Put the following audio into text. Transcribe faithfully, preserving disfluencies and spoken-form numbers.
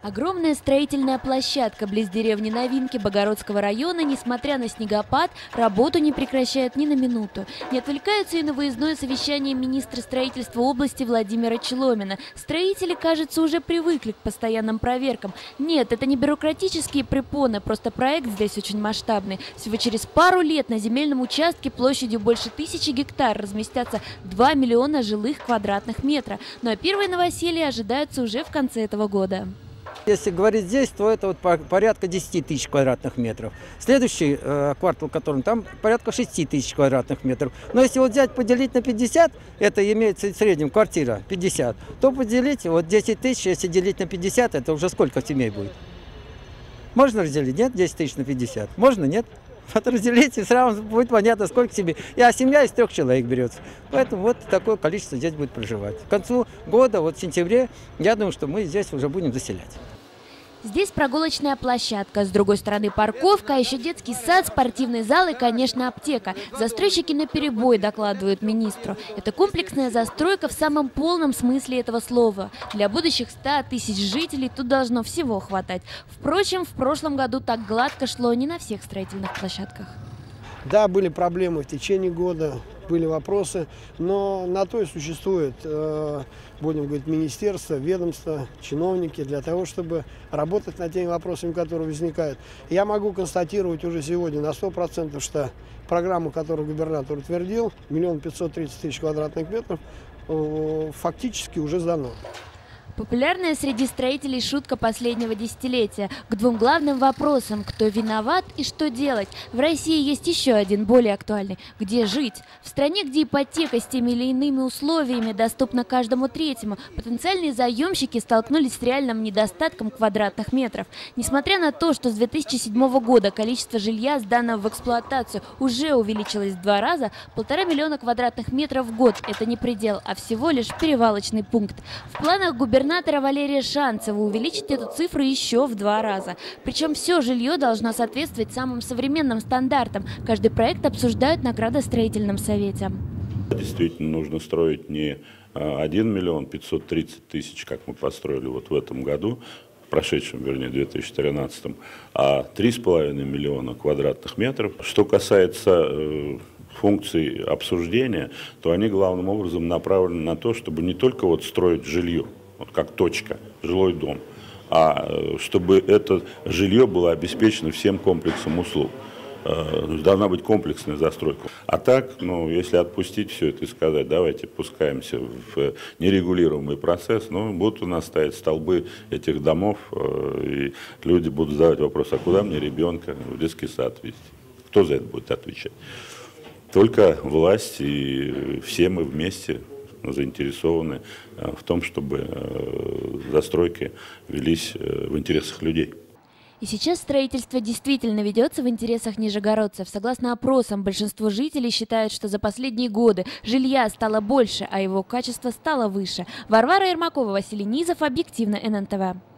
Огромная строительная площадка близ деревни Новинки Богородского района, несмотря на снегопад, работу не прекращает ни на минуту. Не отвлекаются и на выездное совещание министра строительства области Владимира Челомина. Строители, кажется, уже привыкли к постоянным проверкам. Нет, это не бюрократические препоны, просто проект здесь очень масштабный. Всего через пару лет на земельном участке площадью больше тысячи гектар разместятся два миллиона жилых квадратных метров. Ну а первые новоселья ожидаются уже в конце этого года. Если говорить здесь, то это вот порядка десяти тысяч квадратных метров. Следующий э, квартал, которым там порядка шести тысяч квадратных метров. Но если вот взять, поделить на пятьдесят, это имеется в среднем квартира пятьдесят, то поделить, вот десять тысяч, если делить на пятьдесят, это уже сколько семей будет? Можно разделить? Нет? десять тысяч на пятьдесят. Можно? Нет? Вот разделите, сразу будет понятно, сколько себе. И а семья из трех человек берется. Поэтому вот такое количество здесь будет проживать. К концу года, вот в сентябре, я думаю, что мы здесь уже будем заселять. Здесь прогулочная площадка, с другой стороны парковка, а еще детский сад, спортивный зал и, конечно, аптека. Застройщики наперебой докладывают министру. Это комплексная застройка в самом полном смысле этого слова. Для будущих ста тысяч жителей тут должно всего хватать. Впрочем, в прошлом году так гладко шло не на всех строительных площадках. Да, были проблемы в течение года, были вопросы, но на то и существует, э, будем говорить, министерство, ведомство, чиновники для того, чтобы работать над теми вопросами, которые возникают. Я могу констатировать уже сегодня на сто процентов, что программа, которую губернатор утвердил, миллион пятьсот тридцать тысяч квадратных метров, э, фактически уже сдано. Популярная среди строителей шутка последнего десятилетия. К двум главным вопросам – кто виноват и что делать. В России есть еще один, более актуальный – где жить. В стране, где ипотека с теми или иными условиями доступна каждому третьему, потенциальные заемщики столкнулись с реальным недостатком квадратных метров. Несмотря на то, что с две тысячи седьмого года количество жилья, сданного в эксплуатацию, уже увеличилось в два раза, полтора миллиона квадратных метров в год – это не предел, а всего лишь перевалочный пункт. В планах губернатора Губернатора Валерия Шанцева увеличить эту цифру еще в два раза. Причем все жилье должно соответствовать самым современным стандартам. Каждый проект обсуждают на градостроительном совете. Действительно нужно строить не один миллион пятьсот тридцать тысяч, как мы построили вот в этом году, в прошедшем, вернее, две тысячи тринадцатом, а три с половиной миллиона квадратных метров. Что касается функций обсуждения, то они главным образом направлены на то, чтобы не только вот строить жилье, вот как точка, жилой дом, а чтобы это жилье было обеспечено всем комплексом услуг. Должна быть комплексная застройка. А так, ну, если отпустить все это и сказать, давайте пускаемся в нерегулируемый процесс, ну, будут у нас стоять столбы этих домов, и люди будут задавать вопрос, а куда мне ребенка в детский сад везти? Кто за это будет отвечать? Только власть и все мы вместе заинтересованы в том, чтобы застройки велись в интересах людей. И сейчас строительство действительно ведется в интересах нижегородцев. Согласно опросам, большинство жителей считают, что за последние годы жилья стало больше, а его качество стало выше. Варвара Ермакова, Василий Низов, объективно эн эн тэ вэ.